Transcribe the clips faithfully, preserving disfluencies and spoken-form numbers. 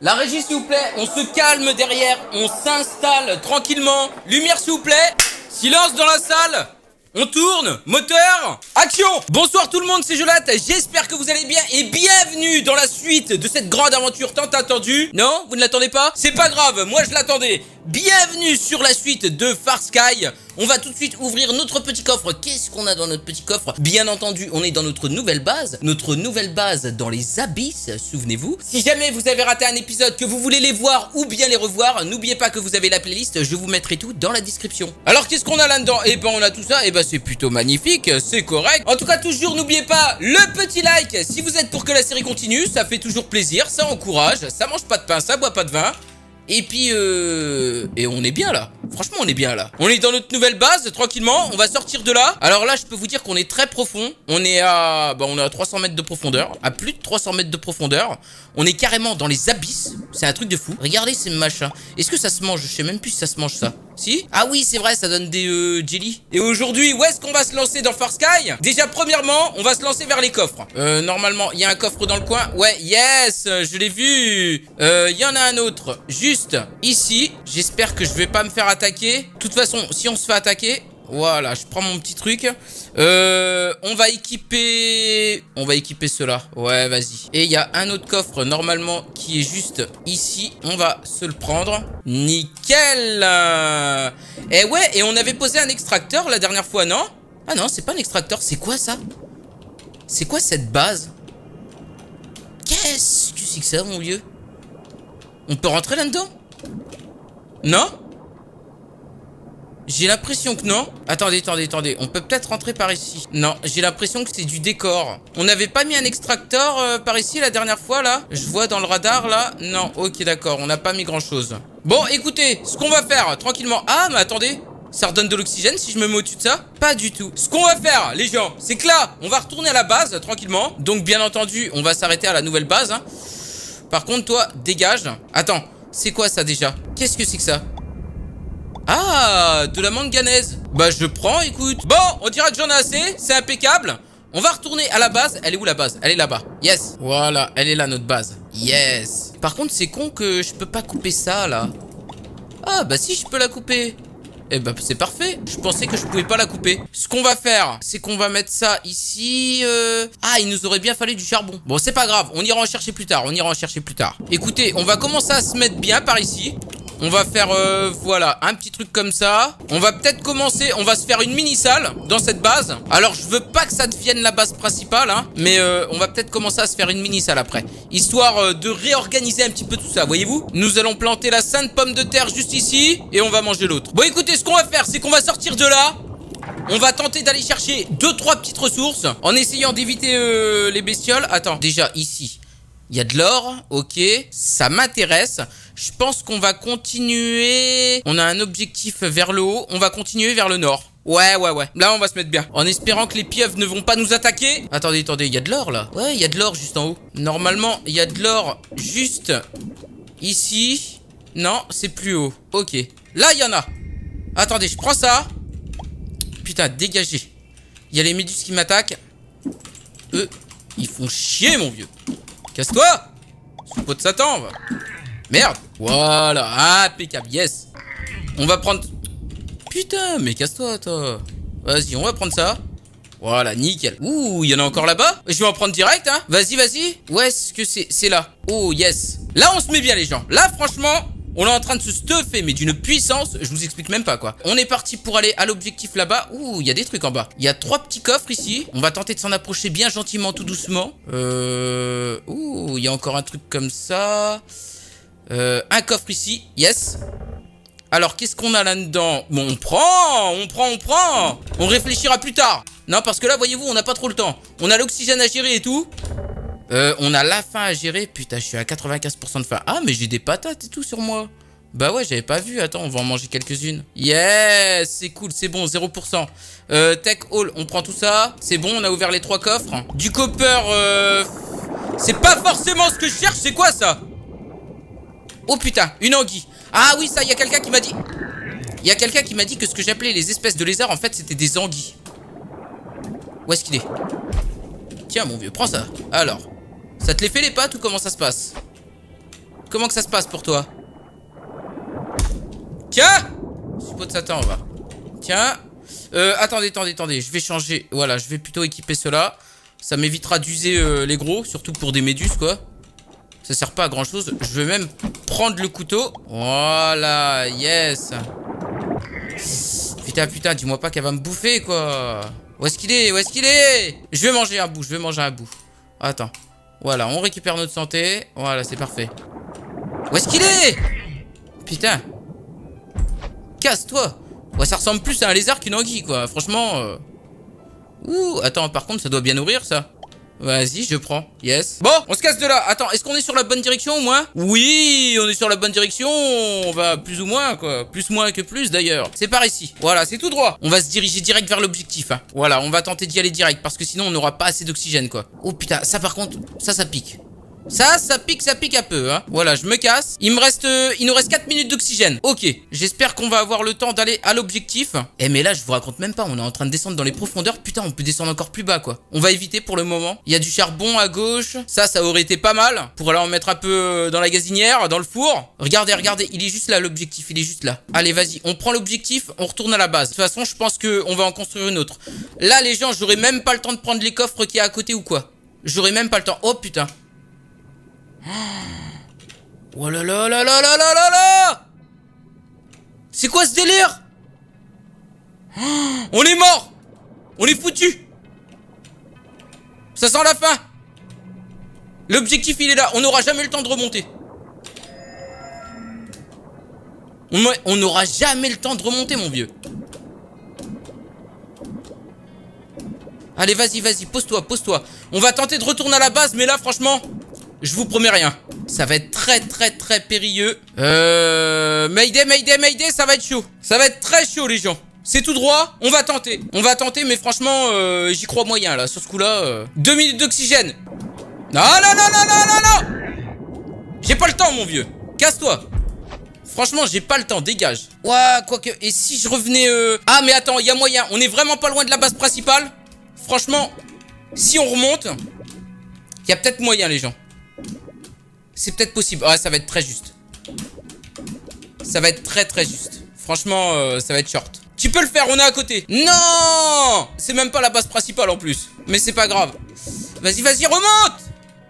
La régie s'il vous plaît, on se calme derrière, on s'installe tranquillement. Lumière s'il vous plaît, silence dans la salle. On tourne, moteur, action. Bonsoir tout le monde, c'est Jolat, j'espère que vous allez bien et bienvenue dans la suite de cette grande aventure tant attendue. Non, vous ne l'attendez pas? C'est pas grave, moi je l'attendais. Bienvenue sur la suite de Far Sky. On va tout de suite ouvrir notre petit coffre. Qu'est-ce qu'on a dans notre petit coffre? Bien entendu, on est dans notre nouvelle base. Notre nouvelle base dans les abysses, souvenez-vous. Si jamais vous avez raté un épisode, que vous voulez les voir ou bien les revoir, n'oubliez pas que vous avez la playlist. Je vous mettrai tout dans la description. Alors, qu'est-ce qu'on a là-dedans? Eh ben, on a tout ça. Eh ben, c'est plutôt magnifique. C'est correct. En tout cas, toujours, n'oubliez pas le petit like. Si vous êtes pour que la série continue, ça fait toujours plaisir. Ça encourage. Ça mange pas de pain, ça boit pas de vin. Et puis, euh... et on est bien là. Franchement, on est bien là. On est dans notre nouvelle base, tranquillement. On va sortir de là. Alors là, je peux vous dire qu'on est très profond. On est à... Bah, on est à trois cents mètres de profondeur. À plus de trois cents mètres de profondeur. On est carrément dans les abysses. C'est un truc de fou. Regardez ces machins. Est-ce que ça se mange? Je sais même plus si ça se mange, ça. Si? Ah oui, c'est vrai, ça donne des euh, jelly. Et aujourd'hui, où est-ce qu'on va se lancer dans Far Sky? Déjà, premièrement, on va se lancer vers les coffres. Euh, normalement, il y a un coffre dans le coin. Ouais, yes, je l'ai vu. Euh, il y en a un autre, juste ici. J'espère que je vais pas me faire attaquer. De toute façon, si on se fait attaquer... Voilà, je prends mon petit truc. Euh, on va équiper... On va équiper cela. Ouais, vas-y. Et il y a un autre coffre, normalement, qui est juste ici. On va se le prendre. Nickel. Et ouais, et on avait posé un extracteur la dernière fois, non? Ah non, c'est pas un extracteur. C'est quoi, ça? C'est quoi, cette base? Qu'est-ce que c'est que ça, mon vieux? On peut rentrer là-dedans? Non? J'ai l'impression que non. Attendez, attendez, attendez. On peut peut-être rentrer par ici. Non, j'ai l'impression que c'est du décor. On n'avait pas mis un extracteur euh, par ici la dernière fois, là? Je vois dans le radar, là. Non, ok, d'accord. On n'a pas mis grand-chose. Bon, écoutez, ce qu'on va faire, tranquillement... Ah, mais attendez. Ça redonne de l'oxygène si je me mets au-dessus de ça? Pas du tout. Ce qu'on va faire, les gens, c'est que là, on va retourner à la base, tranquillement. Donc, bien entendu, on va s'arrêter à la nouvelle base. Hein. Par contre, toi, dégage. Attends, c'est quoi ça, déjà? Qu'est-ce que c'est que ça? Ah, de la manganèse. Bah je prends, écoute. Bon, on dira que j'en ai assez, c'est impeccable. On va retourner à la base. Elle est où la base? Elle est là-bas. Yes. Voilà, elle est là notre base. Yes. Par contre, c'est con que je peux pas couper ça là. Ah bah si, je peux la couper. Eh bah c'est parfait. Je pensais que je pouvais pas la couper. Ce qu'on va faire, c'est qu'on va mettre ça ici. euh... Ah, il nous aurait bien fallu du charbon. Bon, c'est pas grave, on ira en chercher plus tard. On ira en chercher plus tard. Écoutez, on va commencer à se mettre bien par ici. On va faire, euh, voilà, un petit truc comme ça. On va peut-être commencer, on va se faire une mini-salle dans cette base. Alors, je veux pas que ça devienne la base principale, hein. Mais euh, on va peut-être commencer à se faire une mini-salle après. Histoire euh, de réorganiser un petit peu tout ça, voyez-vous. Nous allons planter la sainte pomme de terre juste ici. Et on va manger l'autre. Bon, écoutez, ce qu'on va faire, c'est qu'on va sortir de là. On va tenter d'aller chercher deux trois petites ressources. En essayant d'éviter euh, les bestioles. Attends, déjà, ici. Il y a de l'or, ok, ça m'intéresse. Je pense qu'on va continuer. On a un objectif vers le haut. On va continuer vers le nord. Ouais, ouais, ouais. Là, on va se mettre bien. En espérant que les pieuvres ne vont pas nous attaquer. Attendez, attendez, il y a de l'or là. Ouais, il y a de l'or juste en haut. Normalement, il y a de l'or juste ici. Non, c'est plus haut. Ok. Là, il y en a. Attendez, je prends ça. Putain, dégagez. Il y a les méduses qui m'attaquent. Eux, ils font chier, mon vieux. Casse-toi! Sous pot de Satan, va. Merde! Voilà, impeccable, yes! On va prendre... Putain, mais casse-toi, toi! Vas-y, on va prendre ça. Voilà, nickel. Ouh, il y en a encore là-bas? Je vais en prendre direct, hein! Vas-y, vas-y! Où est-ce que c'est? C'est là. Oh, yes! Là, on se met bien, les gens. Là, franchement... On est en train de se stuffer, mais d'une puissance, je vous explique même pas quoi. On est parti pour aller à l'objectif là-bas. Ouh, il y a des trucs en bas. Il y a trois petits coffres ici. On va tenter de s'en approcher bien gentiment, tout doucement. Euh... Ouh, il y a encore un truc comme ça. Euh, un coffre ici, yes. Alors, qu'est-ce qu'on a là-dedans? Bon, on prend, on prend, on prend. On réfléchira plus tard. Non, parce que là, voyez-vous, on n'a pas trop le temps. On a l'oxygène à gérer et tout. Euh, on a la faim à gérer. Putain, je suis à quatre-vingt-quinze pour cent de faim. Ah, mais j'ai des patates et tout sur moi. Bah ouais, j'avais pas vu. Attends, on va en manger quelques-unes. Yes, c'est cool, c'est bon, zéro pour cent. Euh, Tech Hall, on prend tout ça. C'est bon, on a ouvert les trois coffres. Du copper, euh... c'est pas forcément ce que je cherche. C'est quoi ça? Oh putain, une anguille. Ah oui, ça, il y a quelqu'un qui m'a dit... Il y a quelqu'un qui m'a dit que ce que j'appelais les espèces de lézards, en fait, c'était des anguilles. Où est-ce qu'il est? Tiens, mon vieux, prends ça. Alors... Ça te les fait les pattes ou comment ça se passe? Comment que ça se passe pour toi? Tiens! Suppôt de Satan, on va. Tiens. Euh, attendez, attendez, attendez. Je vais changer. Voilà, je vais plutôt équiper cela. Ça m'évitera d'user euh, les gros, surtout pour des méduses, quoi. Ça sert pas à grand chose. Je vais même prendre le couteau. Voilà, yes. Putain, putain, dis-moi pas qu'elle va me bouffer, quoi. Où est-ce qu'il est? Où est-ce qu'il est? Je vais manger un bout, je vais manger un bout. Attends. Voilà, on récupère notre santé. Voilà, c'est parfait. Où est-ce qu'il est? Putain. Casse-toi. Ouais, ça ressemble plus à un lézard qu'une anguille, quoi. Franchement. Euh... Ouh, attends, par contre, ça doit bien nourrir, ça. Vas-y, je prends. Yes. Bon, on se casse de là. Attends, est-ce qu'on est sur la bonne direction au moins? Oui, on est sur la bonne direction. On va plus ou moins, quoi. Plus moins que plus, d'ailleurs. C'est par ici. Voilà, c'est tout droit. On va se diriger direct vers l'objectif. Hein. Voilà, on va tenter d'y aller direct. Parce que sinon, on n'aura pas assez d'oxygène, quoi. Oh putain, ça par contre, ça, ça pique. Ça, ça pique, ça pique un peu, hein. Voilà, je me casse. Il me reste, euh, il nous reste quatre minutes d'oxygène. Ok, j'espère qu'on va avoir le temps d'aller à l'objectif. Eh mais là, je vous raconte même pas, on est en train de descendre dans les profondeurs. Putain, on peut descendre encore plus bas, quoi. On va éviter pour le moment. Il y a du charbon à gauche. Ça, ça aurait été pas mal. Pour aller en mettre un peu dans la gazinière, dans le four. Regardez, regardez, il est juste là, l'objectif, il est juste là. Allez, vas-y, on prend l'objectif, on retourne à la base. De toute façon, je pense qu'on va en construire une autre. Là, les gens, j'aurais même pas le temps de prendre les coffres qu'il y a à côté ou quoi. J'aurais même pas le temps. Oh putain. Oh là là là là là là là là! C'est quoi ce délire? On est mort! On est foutu! Ça sent la fin! L'objectif il est là, on n'aura jamais le temps de remonter. On n'aura jamais le temps de remonter mon vieux. Allez vas-y, vas-y, pose-toi, pose-toi. On va tenter de retourner à la base, mais là franchement... Je vous promets rien. Ça va être très très très périlleux. Euh... Mayday, Mayday, Mayday, ça va être chaud. Ça va être très chaud les gens. C'est tout droit, on va tenter. On va tenter, mais franchement, euh, j'y crois moyen là, sur ce coup-là. Euh... Deux minutes d'oxygène. Non, non, non, non, non, non, non. J'ai pas le temps mon vieux. Casse-toi. Franchement, j'ai pas le temps, dégage. Ouah, quoique, et si je revenais... Euh... Ah mais attends, il y a moyen. On est vraiment pas loin de la base principale. Franchement, si on remonte, il y a peut-être moyen les gens. C'est peut-être possible. Ouais, ça va être très juste. Ça va être très très juste. Franchement, euh, ça va être short. Tu peux le faire, on est à côté. Non! C'est même pas la base principale en plus. Mais c'est pas grave. Vas-y, vas-y, remonte!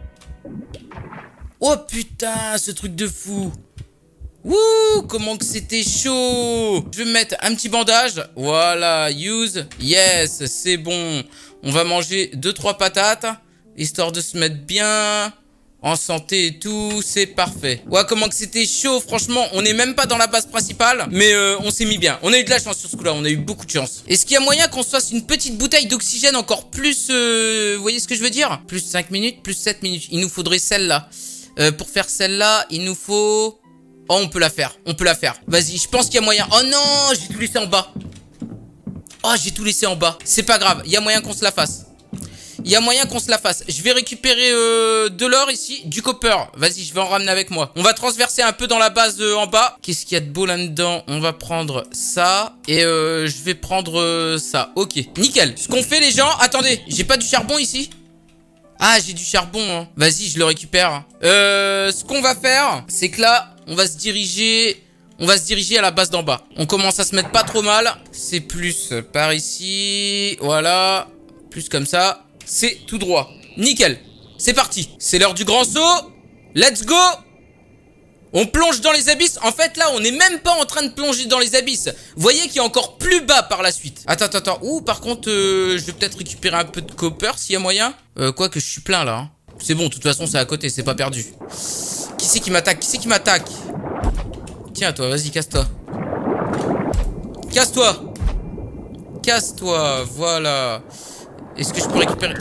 Oh putain, ce truc de fou. Wouh, comment que c'était chaud. Je vais me mettre un petit bandage. Voilà, use. Yes, c'est bon. On va manger deux trois patates. Histoire de se mettre bien... En santé et tout, c'est parfait. Ouais, comment que c'était chaud, franchement. On n'est même pas dans la base principale. Mais euh, on s'est mis bien. On a eu de la chance sur ce coup-là, on a eu beaucoup de chance. Est-ce qu'il y a moyen qu'on se fasse une petite bouteille d'oxygène encore plus... Euh, vous voyez ce que je veux dire? Plus cinq minutes, plus sept minutes. Il nous faudrait celle-là. Euh, pour faire celle-là, il nous faut... Oh, on peut la faire, on peut la faire. Vas-y, je pense qu'il y a moyen. Oh non, j'ai tout laissé en bas. Oh, j'ai tout laissé en bas. C'est pas grave, il y a moyen qu'on se la fasse. Il y a moyen qu'on se la fasse. Je vais récupérer euh, de l'or ici, du copper. Vas-y, je vais en ramener avec moi. On va transverser un peu dans la base euh, en bas. Qu'est-ce qu'il y a de beau là-dedans? On va prendre ça. Et euh, je vais prendre euh, ça. Ok, nickel. Ce qu'on fait les gens... Attendez, j'ai pas du charbon ici? Ah, j'ai du charbon. Hein. Vas-y, je le récupère. Euh, ce qu'on va faire, c'est que là, on va se diriger... On va se diriger à la base d'en bas. On commence à se mettre pas trop mal. C'est plus par ici. Voilà. Plus comme ça. C'est tout droit. Nickel. C'est parti. C'est l'heure du grand saut. Let's go. On plonge dans les abysses. En fait, là, on n'est même pas en train de plonger dans les abysses. Vous voyez qu'il y a encore plus bas par la suite. Attends, attends, attends. Ouh, par contre, euh, je vais peut-être récupérer un peu de copper s'il y a moyen. Euh, quoi que je suis plein, là. Hein. C'est bon, de toute façon, c'est à côté. C'est pas perdu. Qui c'est qui m'attaque? Qui c'est qui m'attaque? Tiens, toi, vas-y, casse-toi. Casse-toi. Casse-toi, voilà. Est-ce que je peux récupérer...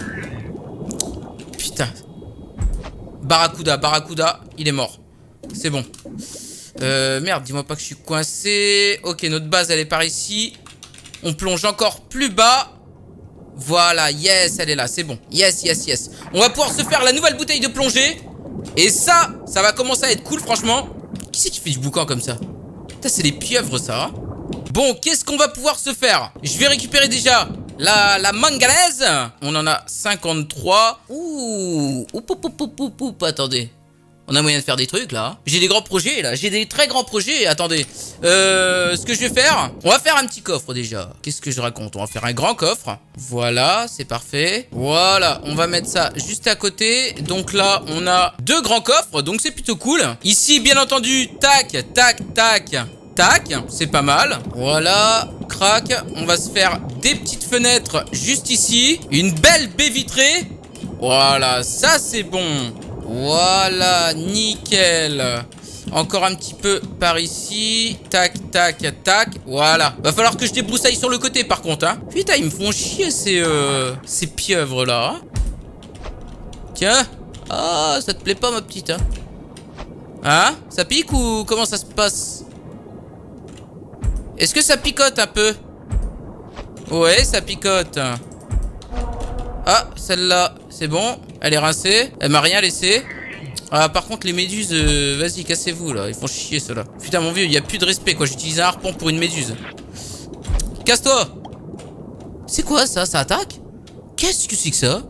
Putain. Barracuda, Barracuda, il est mort. C'est bon. Euh, merde, dis-moi pas que je suis coincé. Ok, notre base, elle est par ici. On plonge encore plus bas. Voilà, yes, elle est là, c'est bon. Yes, yes, yes. On va pouvoir se faire la nouvelle bouteille de plongée. Et ça, ça va commencer à être cool, franchement. Qui c'est qui fait du boucan comme ça? Putain, c'est des pieuvres, ça. Hein. Bon, qu'est-ce qu'on va pouvoir se faire? Je vais récupérer déjà... La, la manganèse. On en a cinquante-trois. Ouh. Oup, oup, oup, oup, oup, oup. Attendez. On a moyen de faire des trucs là. J'ai des grands projets là. J'ai des très grands projets. Attendez. Euh, ce que je vais faire, on va faire un petit coffre déjà. Qu'est-ce que je raconte? On va faire un grand coffre. Voilà, c'est parfait. Voilà, on va mettre ça juste à côté. Donc là, on a deux grands coffres. Donc c'est plutôt cool. Ici, bien entendu, tac, tac, tac, tac. C'est pas mal. Voilà, crac. On va se faire des petites fenêtres juste ici. Une belle baie vitrée. Voilà, ça c'est bon. Voilà, nickel. Encore un petit peu par ici. Tac, tac, tac. Voilà. Va falloir que je débroussaille sur le côté par contre. Hein. Putain, ils me font chier ces, euh, ces pieuvres là. Hein. Tiens. Ah, ça te plaît pas ma petite. Hein, hein? Ça pique ou comment ça se passe? Est-ce que ça picote un peu? Ouais, ça picote. Ah, celle-là, c'est bon. Elle est rincée. Elle m'a rien laissé. Ah, par contre, les méduses, euh, vas-y, cassez-vous, là. Ils font chier, ceux-là. Putain, mon vieux, il n'y a plus de respect, quoi. J'utilise un harpon pour une méduse. Casse-toi! C'est quoi, ça? Ça attaque? Qu'est-ce que c'est que ça?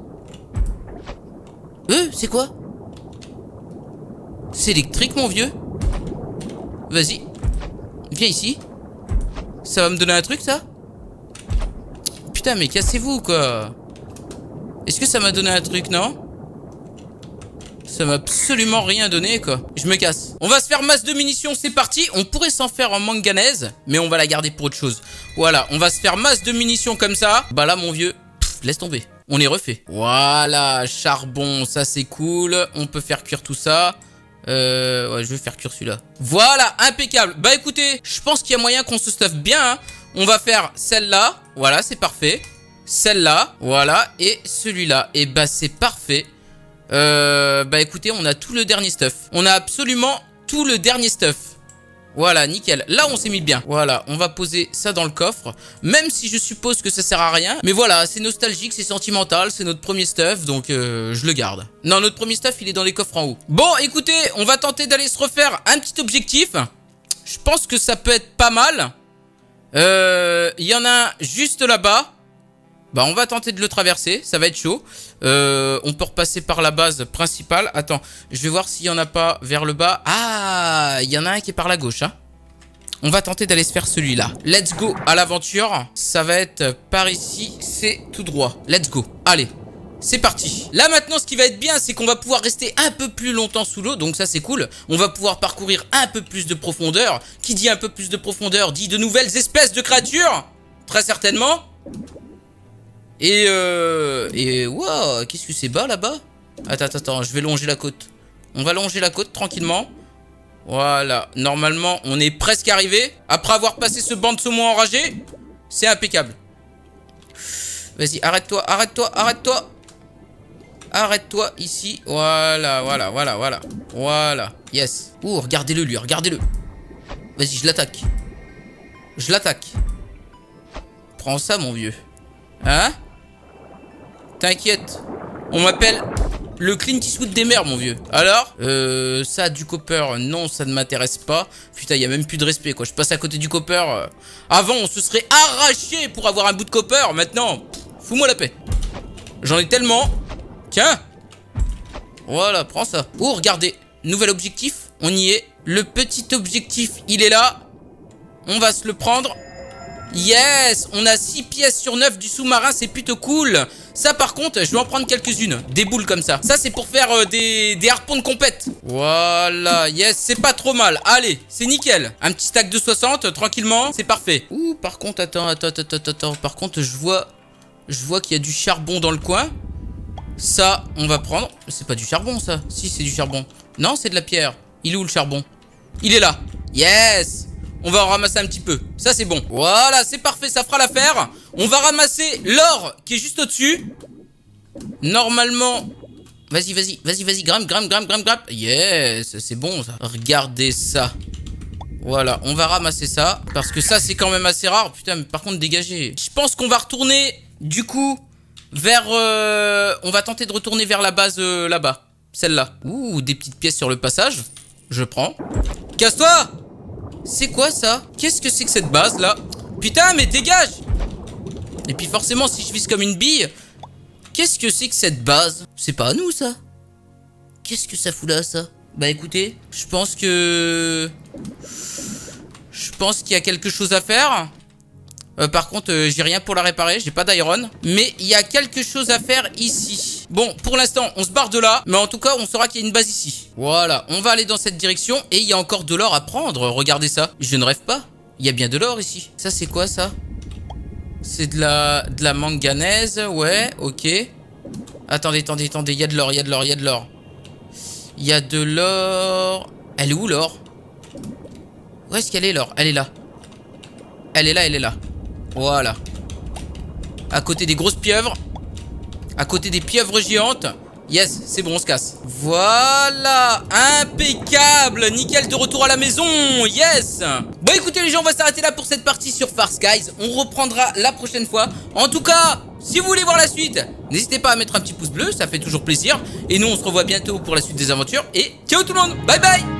Euh, c'est quoi? C'est électrique, mon vieux. Vas-y. Viens ici. Ça va me donner un truc, ça? Putain, mais cassez-vous, quoi. Est-ce que ça m'a donné un truc, non? Ça m'a absolument rien donné, quoi. Je me casse. On va se faire masse de munitions, c'est parti. On pourrait s'en faire en manganèse, mais on va la garder pour autre chose. Voilà, on va se faire masse de munitions comme ça. Bah là, mon vieux, pff, laisse tomber. On est refait. Voilà, charbon, ça c'est cool. On peut faire cuire tout ça. Euh, ouais, je vais faire cuire celui-là. Voilà, impeccable. Bah écoutez, je pense qu'il y a moyen qu'on se stuffe bien. Hein. On va faire celle-là. Voilà, c'est parfait. Celle-là, voilà. Et celui-là. Et bah c'est parfait. Euh, bah écoutez, on a tout le dernier stuff. On a absolument tout le dernier stuff. Voilà, nickel. Là, on s'est mis bien. Voilà, on va poser ça dans le coffre. Même si je suppose que ça sert à rien. Mais voilà, c'est nostalgique, c'est sentimental. C'est notre premier stuff, donc euh, je le garde. Non, notre premier stuff, il est dans les coffres en haut. Bon, écoutez, on va tenter d'aller se refaire un petit objectif. Je pense que ça peut être pas mal. Euh, il y en a un juste là-bas. Bah on va tenter de le traverser, ça va être chaud. euh, On peut repasser par la base principale. Attends, je vais voir s'il n'y en a pas vers le bas. Ah, il y en a un qui est par la gauche, hein. On va tenter d'aller se faire celui-là. Let's go à l'aventure. Ça va être par ici, c'est tout droit. Let's go, allez, c'est parti. Là maintenant ce qui va être bien, c'est qu'on va pouvoir rester un peu plus longtemps sous l'eau. Donc ça c'est cool. On va pouvoir parcourir un peu plus de profondeur. Qui dit un peu plus de profondeur dit de nouvelles espèces de créatures. Très certainement. Et euh... Et wow, qu'est-ce que c'est bas là-bas? Attends, attends, attends, je vais longer la côte. On va longer la côte tranquillement. Voilà, normalement on est presque arrivé. Après avoir passé ce banc de saumon enragé. C'est impeccable. Vas-y, arrête-toi, arrête-toi, arrête-toi. Arrête-toi ici. Voilà, voilà, voilà, voilà. Voilà, yes. Oh, regardez-le lui, regardez-le. Vas-y, je l'attaque. Je l'attaque. Prends ça mon vieux. Hein? T'inquiète, on m'appelle le Clint Eastwood des mers, mon vieux. Alors, euh, ça, du copper, non, ça ne m'intéresse pas. Putain, il y a même plus de respect, quoi. Je passe à côté du copper. Euh... Avant, on se serait arraché pour avoir un bout de copper. Maintenant, fous-moi la paix. J'en ai tellement. Tiens. Voilà, prends ça. Oh, regardez, nouvel objectif. On y est. Le petit objectif, il est là. On va se le prendre. Yes, on a six pièces sur neuf du sous-marin, c'est plutôt cool. Ça par contre, je vais en prendre quelques-unes. Des boules comme ça. Ça c'est pour faire euh, des, des harpons de compète. Voilà, yes, c'est pas trop mal. Allez, c'est nickel. Un petit stack de soixante, tranquillement, c'est parfait. Ouh, par contre, attends, attends, attends, attends, attends. Par contre, je vois, je vois qu'il y a du charbon dans le coin. Ça, on va prendre. C'est pas du charbon ça. Si, c'est du charbon. Non, c'est de la pierre. Il est où le charbon? Il est là. Yes. On va en ramasser un petit peu. Ça, c'est bon. Voilà, c'est parfait. Ça fera l'affaire. On va ramasser l'or qui est juste au-dessus. Normalement... Vas-y, vas-y, vas-y, vas-y. Grimpe, grimpe, grimpe, grimpe, grimpe. Yes, c'est bon, ça. Regardez ça. Voilà, on va ramasser ça. Parce que ça, c'est quand même assez rare. Putain, mais par contre, dégagez. Je pense qu'on va retourner, du coup, vers... Euh... On va tenter de retourner vers la base euh, là-bas. Celle-là. Ouh, des petites pièces sur le passage. Je prends. Casse-toi! C'est quoi ça? Qu'est-ce que c'est que cette base là? Putain mais dégage! Et puis forcément si je vise comme une bille. Qu'est-ce que c'est que cette base? C'est pas à nous ça? Qu'est-ce que ça fout là ça? Bah écoutez, je pense que... Je pense qu'il y a quelque chose à faire. Euh, par contre, euh, j'ai rien pour la réparer, j'ai pas d'iron. Mais il y a quelque chose à faire ici. Bon, pour l'instant, on se barre de là. Mais en tout cas, on saura qu'il y a une base ici. Voilà, on va aller dans cette direction. Et il y a encore de l'or à prendre, regardez ça. Je ne rêve pas, il y a bien de l'or ici. Ça, c'est quoi ça? C'est de la, de la manganèse, ouais, ok. Attendez, attendez, attendez, il y a de l'or, il y a de l'or, il y a de l'or. Il y a de l'or... Elle est où l'or? Où est-ce qu'elle est l'or? Elle est là. Elle est là, elle est là. Voilà. À côté des grosses pieuvres. À côté des pieuvres géantes. Yes, c'est bon, on se casse. Voilà, impeccable. Nickel, de retour à la maison. Yes. Bon, écoutez les gens, on va s'arrêter là pour cette partie sur Far Skies. On reprendra la prochaine fois. En tout cas, si vous voulez voir la suite, n'hésitez pas à mettre un petit pouce bleu, ça fait toujours plaisir. Et nous, on se revoit bientôt pour la suite des aventures. Et ciao tout le monde, bye bye.